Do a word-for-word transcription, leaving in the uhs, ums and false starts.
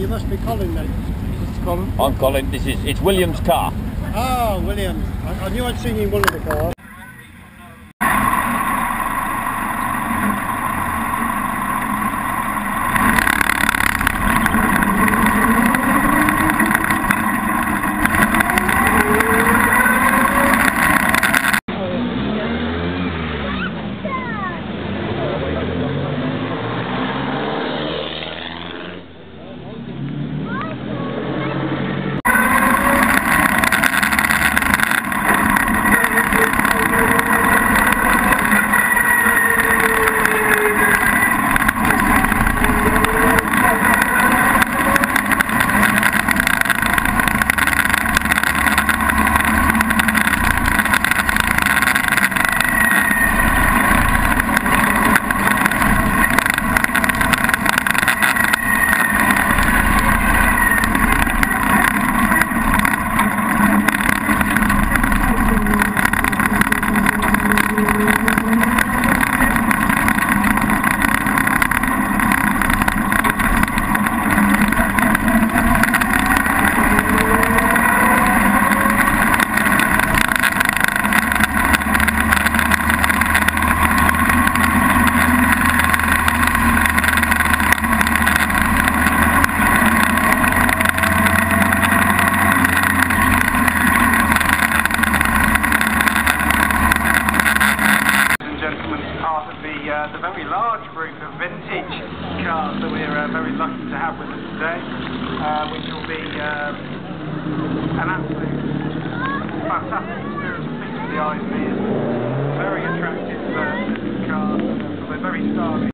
must be Colin then. It's Colin. I'm Colin. This is it's William's car. Oh, William. I, I knew I'd seen you in one of the cars. The very large group of vintage cars that we're uh, very lucky to have with us today, uh, which will be um, an absolute fantastic experience to feast the eyes and ears. Very attractive uh, cars, so we're very starving.